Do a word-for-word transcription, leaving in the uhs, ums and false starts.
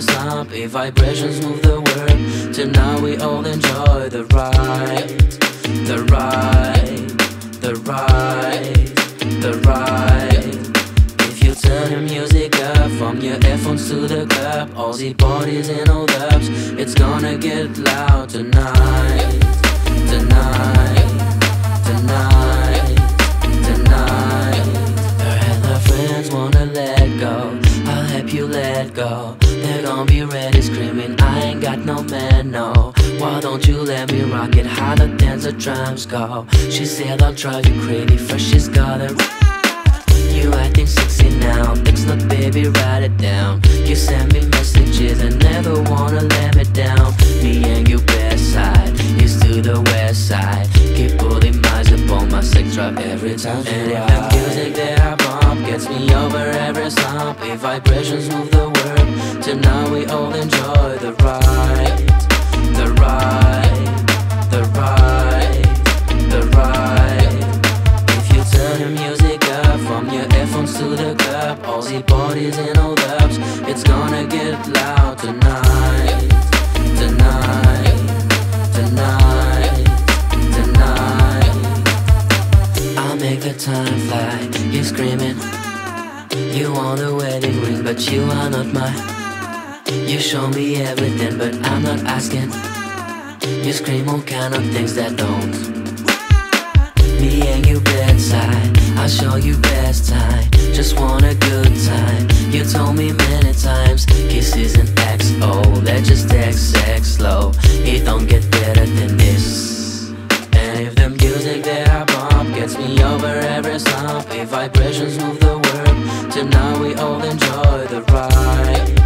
every slumpy vibrations move the world. Tonight we all enjoy the ride, the ride, the ride, the ride. If you turn your music up from your earphones to the club, all the parties and all dubs, it's gonna get loud tonight, tonight, tonight, tonight. Her and her friends wanna let go, I'll help you let go. They're gonna be ready screaming, I ain't got no man, no. Why don't you let me rock it, how the dance the drums go. She said I'll drive you crazy, first she's gotta. You acting sexy now, it's not baby, write it down. You send me messages and never wanna let me down. Me and you best side, east to the west side. Keep pulling miles upon my sex drive every time. And if the music that I bump gets me over every slump, if vibrations move the world, tonight we all enjoy the ride, the ride, the ride, the ride. If you turn the music up from your earphones to the club, all the parties and all dubs, it's gonna get loud tonight, tonight, tonight, tonight. I'll make the time fly, you're screaming. You want a wedding ring, but you are not mine. You show me everything, but I'm not asking. You scream all kind of things that don't. Me and you bedside, I'll show you best time. Just want a good time. You told me many times, kisses and X O. Let's just text sex slow. It don't get better than this. And if the music that I bump gets me over every slump, if vibrations move the world, tonight we all enjoy the ride,